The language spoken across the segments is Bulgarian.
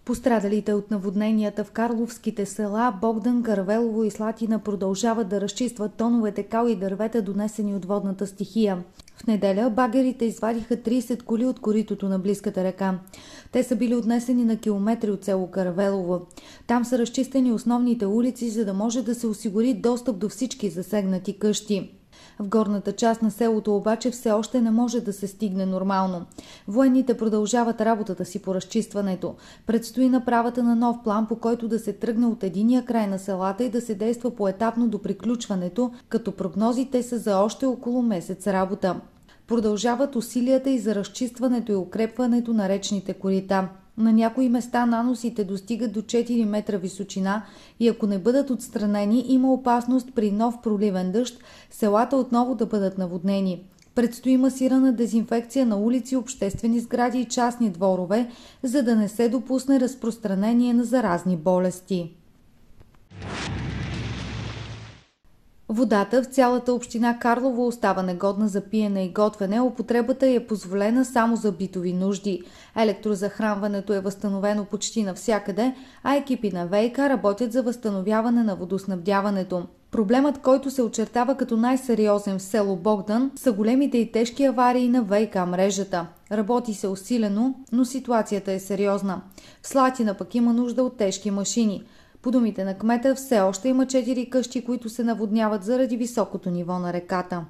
Пострадалите от наводненията в карловските села Богдан, Каравелово и Слатина продължават да разчистват тоновете кал и дървета, донесени от водната стихия. В неделя багерите извадиха 30 коли от коритото на близката река. Те са били отнесени на километри от село Каравелово. Там са разчистени основните улици, за да може да се осигури достъп до всички засегнати къщи. В горната част на селото обаче все още не може да се стигне нормално. Военните продължават работата си по разчистването. Предстои направата на нов план, по който да се тръгне от единия край на селата и да се действа поетапно до приключването, като прогнозите са за още около месец работа. Продължават усилията и за разчистването и укрепването на речните корита. На някои места наносите достигат до 4 метра височина и ако не бъдат отстранени, има опасност при нов проливен дъжд селата отново да бъдат наводнени. Предстои масирана дезинфекция на улици, обществени сгради и частни дворове, за да не се допусне разпространение на заразни болести. Водата в цялата община Карлово остава негодна за пиене и готвене, употребата е позволена само за битови нужди. Електрозахранването е възстановено почти навсякъде, а екипи на ВиК работят за възстановяване на водоснабдяването. Проблемът, който се очертава като най-сериозен в село Богдан, са големите и тежки аварии на ВиК мрежата. Работи се усилено, но ситуацията е сериозна. В Слатина пък има нужда от тежки машини. По думите на кмета, все още има 4 къщи, които се наводняват заради високото ниво на реката.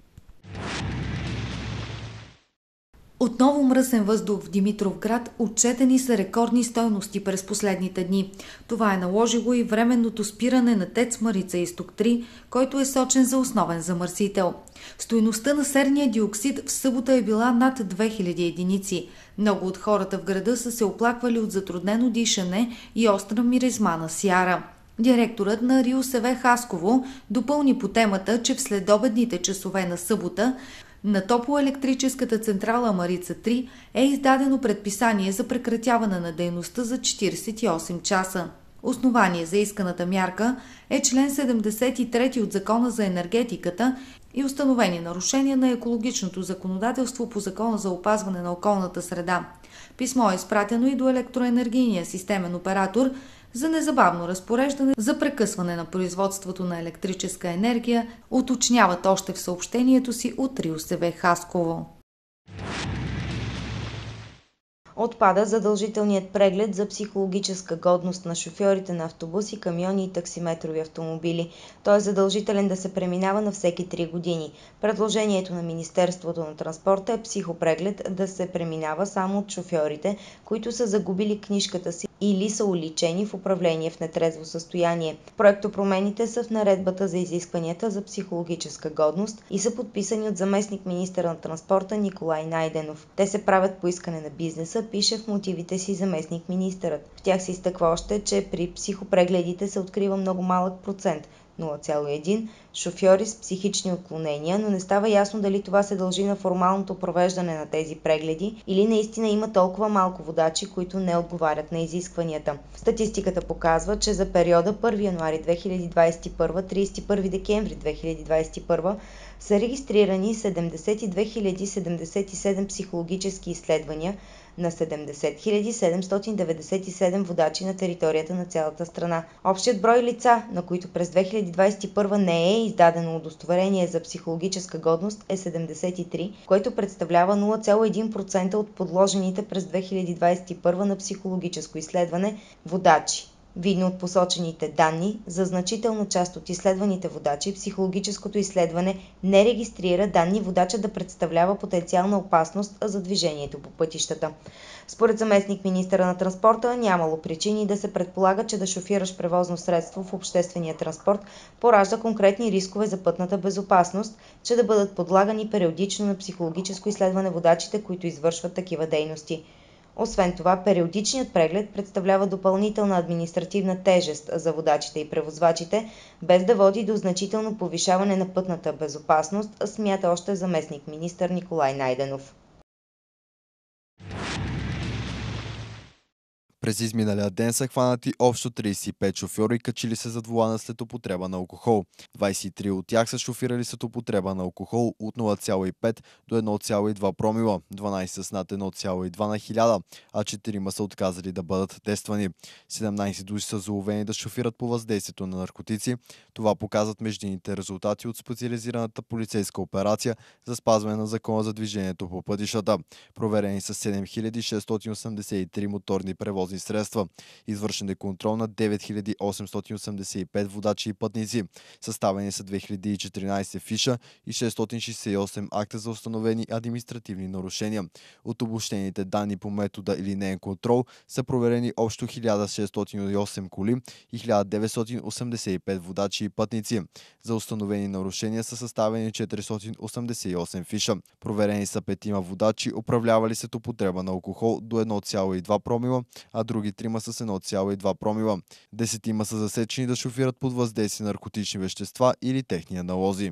Отново мръсен въздух в Димитровград, отчетени са рекордни стойности през последните дни. Това е наложило и временното спиране на ТЕЦ Марица Изток 3, който е сочен за основен замърсител. Стойността на серния диоксид в събота е била над 2000 единици. Много от хората в града са се оплаквали от затруднено дишане и остра миризма на сяра. Директорът на РИОСВ Хасково допълни по темата, че в следобедните часове на събота на топлоелектрическата централа Марица 3 е издадено предписание за прекратяване на дейността за 48 часа. Основание за исканата мярка е член 73 от Закона за енергетиката и установени нарушения на екологичното законодателство по Закона за опазване на околната среда. Писмо е изпратено и до електроенергийния системен оператор за незабавно разпореждане за прекъсване на производството на електрическа енергия, уточняват още в съобщението си от РИОСВ Хасково. Отпада задължителният преглед за психологическа годност на шофьорите на автобуси, камиони и таксиметрови автомобили. Той е задължителен да се преминава на всеки 3 години. Предложението на Министерството на транспорта е психопреглед да се преминава само от шофьорите, които са загубили книжката си или са уличени в управление в нетрезво състояние. Проектопромените са в наредбата за изискванията за психологическа годност и са подписани от заместник-министъра на транспорта Николай Найденов. Те се правят по искане на бизнеса, пише в мотивите си заместник-министърът. В тях се изтъква още, че при психопрегледите се открива много малък процент – 0,1 шофьори с психични отклонения, но не става ясно дали това се дължи на формалното провеждане на тези прегледи или наистина има толкова малко водачи, които не отговарят на изискванията. Статистиката показва, че за периода 1 януари 2021 – 31 декември 2021 са регистрирани 72 077 психологически изследвания на 70 797 водачи на територията на цялата страна. Общият брой лица, на които през 2021 не е издадено удостоверение за психологическа годност, е 73, което представлява 0,1% от подложените през 2021 на психологическо изследване водачи. Видно от посочените данни, за значителна част от изследваните водачи психологическото изследване не регистрира данни водача да представлява потенциална опасност за движението по пътищата. Според заместник-министъра на транспорта нямало причини да се предполага, че да шофираш превозно средство в обществения транспорт поражда конкретни рискове за пътната безопасност, че да бъдат подлагани периодично на психологическо изследване водачите, които извършват такива дейности. Освен това, периодичният преглед представлява допълнителна административна тежест за водачите и превозвачите, без да води до значително повишаване на пътната безопасност, смята още заместник-министър Николай Найденов. През изминалия ден са хванати общо 35 шофьори, качили се зад волана след употреба на алкохол. 23 от тях са шофирали след употреба на алкохол от 0,5 до 1,2 промила, 12 с над 1,2 на 1000, а 4 са отказали да бъдат тествани. 17 души са заловени да шофират по въздействието на наркотици. Това показват междинните резултати от специализираната полицейска операция за спазване на закона за движението по пътищата. Проверени са 7683 моторни превозни средства. Извършен е контрол на 9885 водачи и пътници. Съставени са 2014 фиша и 668 акта за установени административни нарушения. От обобщените данни по метода линеен контрол са проверени общо 1608 коли и 1985 водачи и пътници. За установени нарушения са съставени 488 фиша. Проверени са 5 водачи, управлявали след употреба на алкохол до 1,2 промила, а други 3 с 1,2 промила. 10 са засечени да шофират под въздействие на наркотични вещества или техни аналози.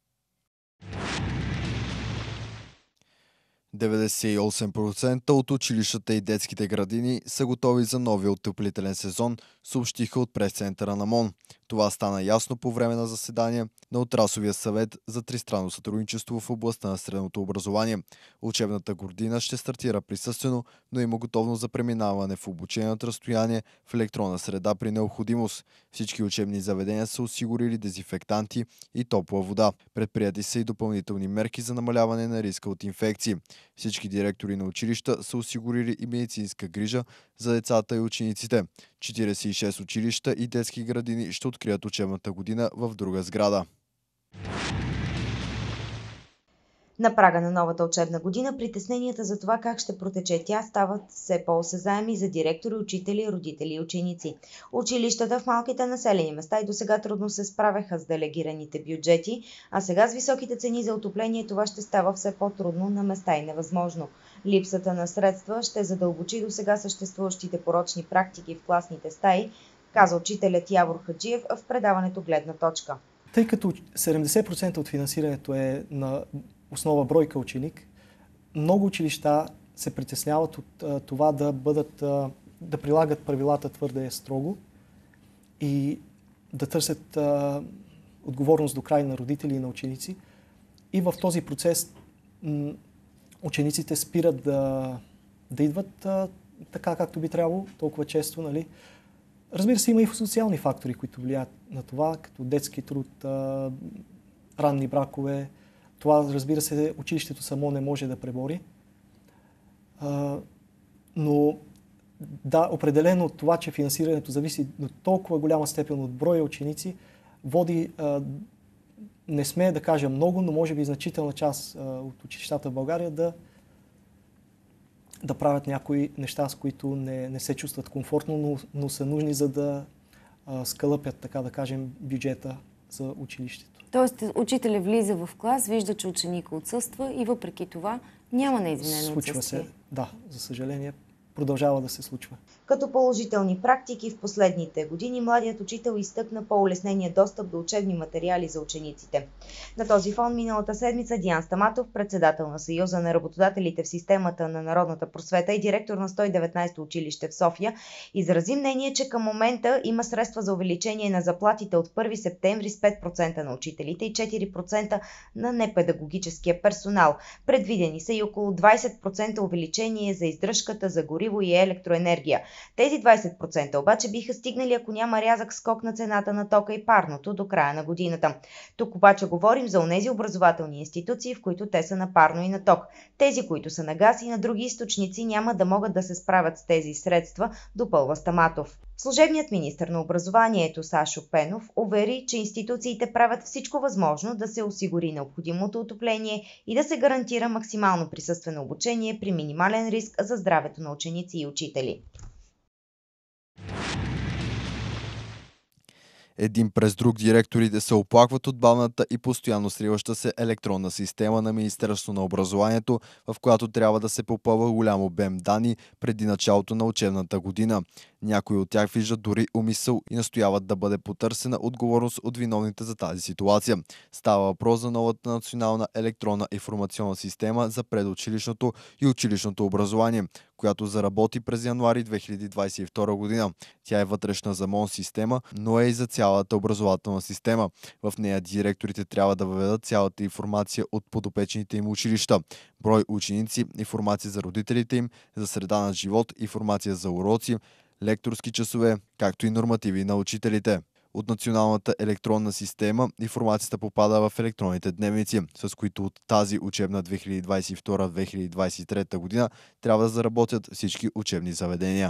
98% от училищата и детските градини са готови за новия отоплителен сезон, съобщиха от прес-центъра на МОН. Това стана ясно по време на заседание на Отрасловия съвет за тристранно сътрудничество в областта на средното образование. Учебната година ще стартира присъствено, но има готовност за преминаване в обучение от разстояние в електронна среда при необходимост. Всички учебни заведения са осигурили дезинфектанти и топла вода. Предприяти са и допълнителни мерки за намаляване на риска от инфекции. Всички директори на училища са осигурили и медицинска грижа за децата и учениците. 46 училища и детски градини ще открият учебната година в друга сграда. На прага на новата учебна година притесненията за това как ще протече тя стават все по-осезаеми за директори, учители, родители и ученици. Училищата в малките населени места и досега трудно се справяха с делегираните бюджети, а сега с високите цени за отопление това ще става все по-трудно, на места и невъзможно. Липсата на средства ще задълбочи досега съществуващите порочни практики в класните стаи, каза учителят Явор Хаджиев в предаването "Гледна точка". Тъй като 70% от финансирането е на основа бройка ученик, много училища се притесняват от това да прилагат правилата твърде строго и да търсят отговорност до край на родители и на ученици. И в този процес учениците спират да идват така, както би трябвало, толкова често. Нали? Разбира се, има и социални фактори, които влияят на това, като детски труд, ранни бракове. Това, разбира се, училището само не може да пребори. Но да, определено това, че финансирането зависи до толкова голяма степен от броя ученици, води, не сме да кажа много, но може би значителна част от училищата в България да правят някои неща, с които не се чувстват комфортно, но са нужни, за да скалъпят, така да кажем, бюджета за училището. Тоест, учителя влиза в клас, вижда, че ученика отсъства и въпреки това няма неизвинено отсъствие. Случва се, да, за съжаление, продължава да се случва. Като положителни практики в последните години младият учител изтъкна по-улеснения достъп до учебни материали за учениците. На този фон миналата седмица Диан Стаматов, председател на Съюза на работодателите в системата на народната просвета и директор на 119-то училище в София, изрази мнение, че към момента има средства за увеличение на заплатите от 1 септември с 5% на учителите и 4% на непедагогическия персонал. Предвидени са и около 20% увеличение за издръжката за гориво и електроенергия. Тези 20% обаче биха стигнали, ако няма рязък скок на цената на тока и парното до края на годината. Тук обаче говорим за онези образователни институции, в които те са на парно и на ток. Тези, които са на газ и на други източници, няма да могат да се справят с тези средства, допълва Стаматов. Служебният министър на образованието Сашо Пенов увери, че институциите правят всичко възможно да се осигури необходимото отопление и да се гарантира максимално присъствено обучение при минимален риск за здравето на ученици и учители. Един през друг директорите се оплакват от бавната и постоянно сриваща се електронна система на Министерството на образованието, в която трябва да се попълва голям обем данни преди началото на учебната година. Някои от тях виждат дори умисъл и настояват да бъде потърсена отговорност от виновните за тази ситуация. Става въпрос за новата национална електронна информационна система за предучилищното и училищното образование, която заработи през януари 2022 година. Тя е вътрешна за МОН система, но е и за цялата образователна система. В нея директорите трябва да въведат цялата информация от подопечните им училища. Брой ученици, информация за родителите им, за среда на живот, информация за уроци, лекторски часове, както и нормативи на учителите. От националната електронна система информацията попада в електронните дневници, с които от тази учебна 2022-2023 година трябва да заработят всички учебни заведения.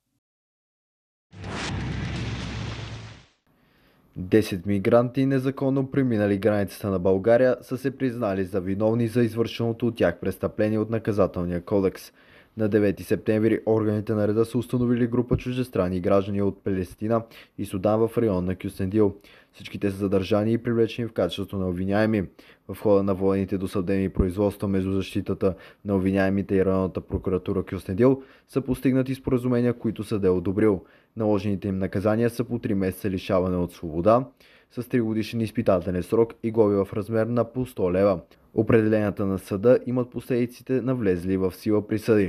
10 мигранти, незаконно преминали границата на България, са се признали за виновни за извършеното от тях престъпление от Наказателния кодекс. На 9 септември органите на реда са установили група чуждестранни граждани от Палестина и Судан в район на Кюстендил. Всичките са задържани и привлечени в качеството на обвиняеми. В хода на водените досъдебни производства между защитата на обвиняемите и районната прокуратура Кюстендил са постигнати споразумения, които съдът е одобрил. Наложените им наказания са по 3 месеца лишаване от свобода, с 3 годишен изпитателен срок и глоби в размер на по 100 лева. Определенията на съда имат последиците на влезли в сила присъди.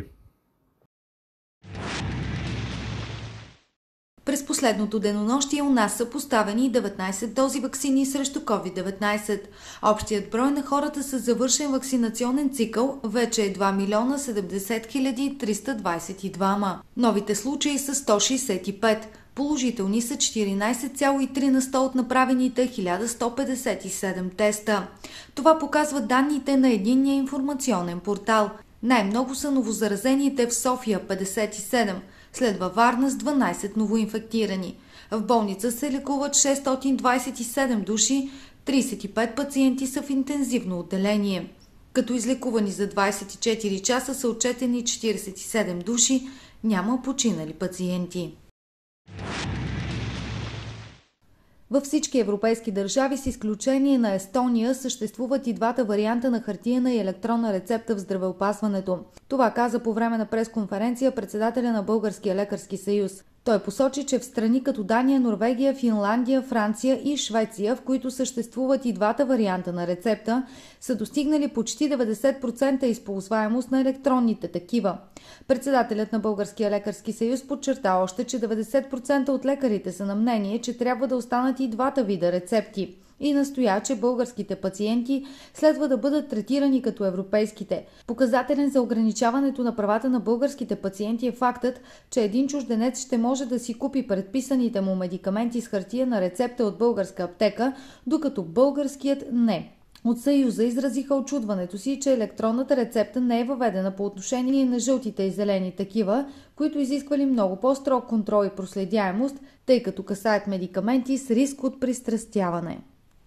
През последното денонощие у нас са поставени 19 дози ваксини срещу COVID-19. Общият брой на хората с завършен вакцинационен цикъл вече е 2 070 322. Новите случаи са 165. Положителни са 14,3% от направените 1157 теста. Това показва данните на единния информационен портал. Най-много са новозаразените в София – 57, следва Варна с 12 новоинфектирани. В болница се лекуват 627 души, 35 пациенти са в интензивно отделение. Като излекувани за 24 часа са отчетени 47 души, няма починали пациенти. Във всички европейски държави, с изключение на Естония, съществуват и двата варианта на хартиена и електронна рецепта в здравеопазването. Това каза по време на пресконференция председателя на Българския лекарски съюз. Той посочи, че в страни като Дания, Норвегия, Финландия, Франция и Швеция, в които съществуват и двата варианта на рецепта, са достигнали почти 90% използваемост на електронните такива. Председателят на Българския лекарски съюз подчерта още, че 90% от лекарите са на мнение, че трябва да останат и двата вида рецепти. И настоя, че българските пациенти следва да бъдат третирани като европейските. Показателен за ограничаването на правата на българските пациенти е фактът, че един чужденец ще може да си купи предписаните му медикаменти с хартиена рецепта от българска аптека, докато българският не. От Съюза изразиха очудването си, че електронната рецепта не е въведена по отношение на жълтите и зелени такива, които изисквали много по-строг контрол и проследяемост, тъй като касаят медикаменти с риск от пристрастяване.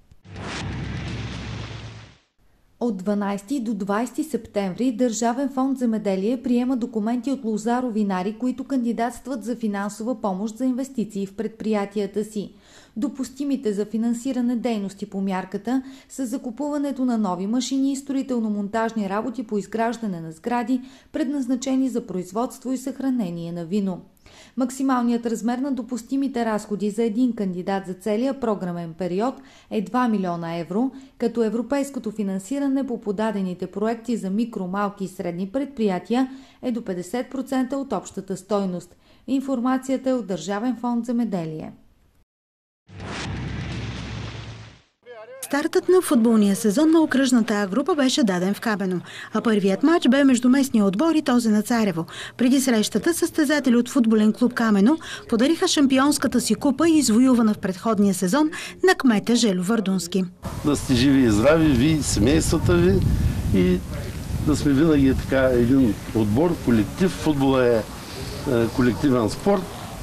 От 12 до 20 септември Държавен фонд земеделие приема документи от лозаро-винари, които кандидатстват за финансова помощ за инвестиции в предприятията си. Допустимите за финансиране дейности по мярката са закупуването на нови машини и строително-монтажни работи по изграждане на сгради, предназначени за производство и съхранение на вино. Максималният размер на допустимите разходи за един кандидат за целия програмен период е 2 милиона евро, като европейското финансиране по подадените проекти за микро, малки и средни предприятия е до 50% от общата стойност. Информацията е от Държавен фонд земеделие. Стартът на футболния сезон на окръжната А група беше даден в Кабено, а първият матч бе между местния отбор и този на Царево. Преди срещата състезатели от футболен клуб Камено подариха шампионската си купа, извоювана в предходния сезон, на кмета Желю Вардунски. Да сте живи и здрави, ви, семействата ви, и да сме винаги така един отбор, колектив. Футбол е колективен спорт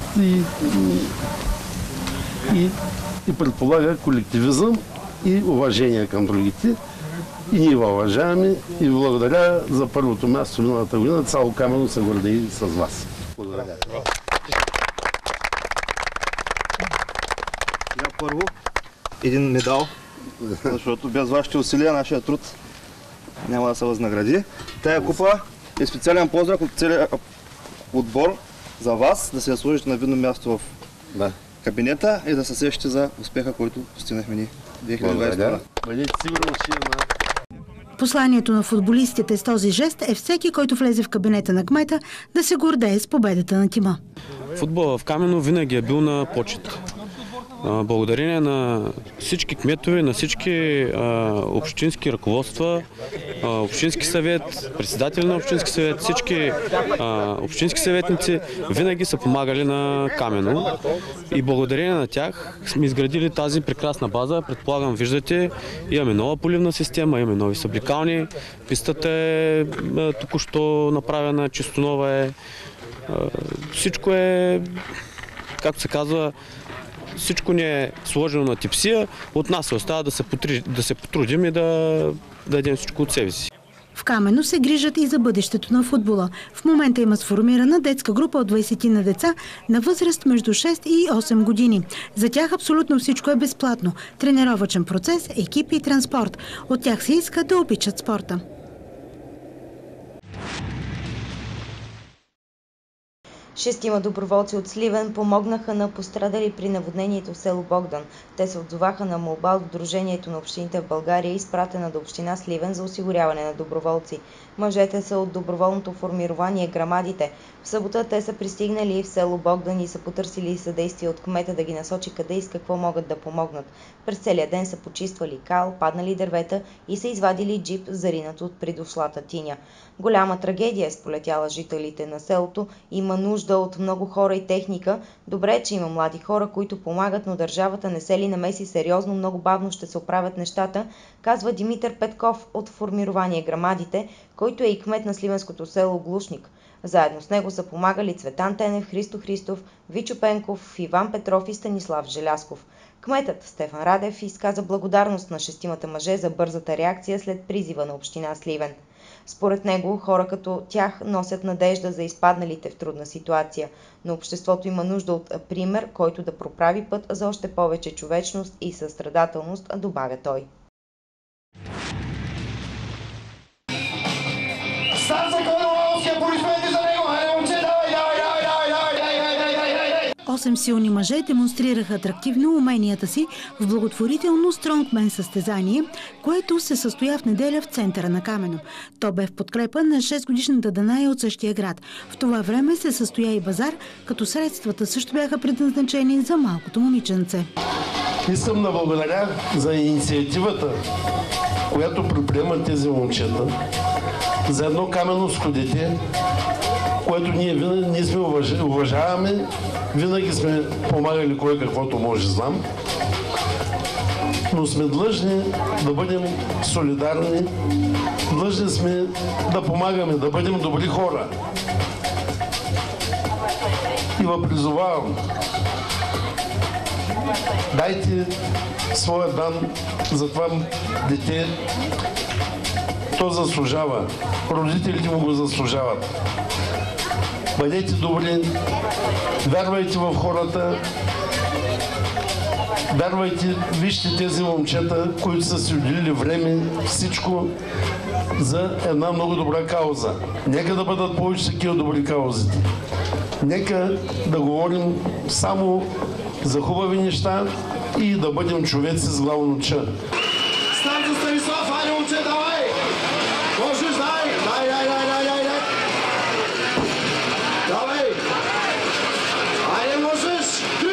и предполага колективизъм и уважение към другите. И ние уважаваме и благодаря за първото място миналата година. Цяло Камено се гордеи с вас. Благодаря. Първо, един медал, защото без вашите усилия нашия труд няма да се възнагради. Тая купа е специален поздрав от целия отбор за вас, да се сложите на видно място в кабинета и да се сещате за успеха, който постигнахме ни 2020 година. Бъдете сигурни, че Посланието на футболистите с този жест е всеки, който влезе в кабинета на кмета, да се гордее с победата на тима. Футболът в Камено винаги е бил на почет. Благодарение на всички кметове, на всички общински ръководства, общински съвет, председатели на общински съвет, всички общински съветници винаги са помагали на Камено и благодарение на тях сме изградили тази прекрасна база. Предполагам, виждате, имаме нова поливна система, имаме нови съблекални, пистата е току-що направена, чисто нова е. Всичко е, както се казва, всичко ни е сложено на тепсия, от нас се остава да се потрудим и да дадем всичко от себе си. В Камено се грижат и за бъдещето на футбола. В момента има сформирана детска група от 20 на деца на възраст между 6 и 8 години. За тях абсолютно всичко е безплатно. Тренировъчен процес, екипи и транспорт. От тях се иска да обичат спорта. Шестима доброволци от Сливен помогнаха на пострадали при наводнението в село Богдан. Те се отзоваха на молба от Сдружението на общините в България, изпратена до община Сливен за осигуряване на доброволци. Мъжете са от доброволното формирование Грамадите. В събота те са пристигнали в село Богдан и са потърсили съдействие от кмета да ги насочи къде и с какво могат да помогнат. През целия ден са почиствали кал, паднали дървета и са извадили джип, заринат от придошлата тиня. Голяма трагедия е сполетяла жителите на селото. Има нужда от много хора и техника. Добре е, че има млади хора, които помагат, но държавата не се ли намеси сериозно, много бавно ще се оправят нещата, казва Димитър Петков от формирование Грамадите, който е и кмет на сливенското село Глушник. Заедно с него са помагали Цветан Тенев, Христо Христов, Вичо Пенков, Иван Петров и Станислав Желясков. Кметът Стефан Радев изказа благодарност на шестимата мъже за бързата реакция след призива на община Сливен. Според него, хора като тях носят надежда за изпадналите в трудна ситуация, но обществото има нужда от пример, който да проправи път за още повече човечност и състрадателност, добавя той. 8 силни мъже демонстрираха атрактивно уменията си в благотворително стронгмен състезание, което се състоя в неделя в центъра на Камено. То бе в подкрепа на 6-годишната Даная от същия град. В това време се състоя и базар, като средствата също бяха предназначени за малкото момиченце. Искам да благодаря за инициативата, която предприемат тези момчета, за едно каменовско дете, което ние сме уважаваме, винаги сме помагали кой каквото може, знам, но сме длъжни да бъдем солидарни, длъжни сме да помагаме, да бъдем добри хора. И ви призовавам, дайте своя дан за това дете, то заслужава, родителите му го заслужават. Бъдете добри, вярвайте в хората, вярвайте, вижте тези момчета, които са си отделили време, всичко за една много добра кауза. Нека да бъдат повече такива добри каузите. Нека да говорим само за хубави неща и да бъдем човеци с главно Ч. Станко Станислав, айде момче, давай! Можеш, дай! Давай! Айде, можеш!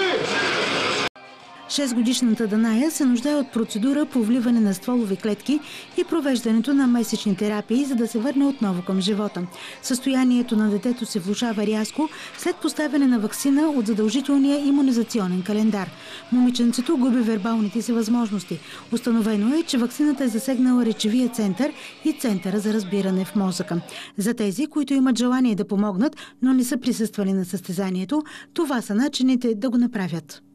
6-годишната Даная се нуждае от процедура по вливане на стволови клетки и провеждането на месечни терапии, за да се върне отново към живота. Състоянието на детето се влошава рязко след поставяне на ваксина от задължителния имунизационен календар. Момиченцето губи вербалните си възможности. Установено е, че ваксината е засегнала речевия център и центъра за разбиране в мозъка. За тези, които имат желание да помогнат, но не са присъствали на състезанието, това са начините да го направят.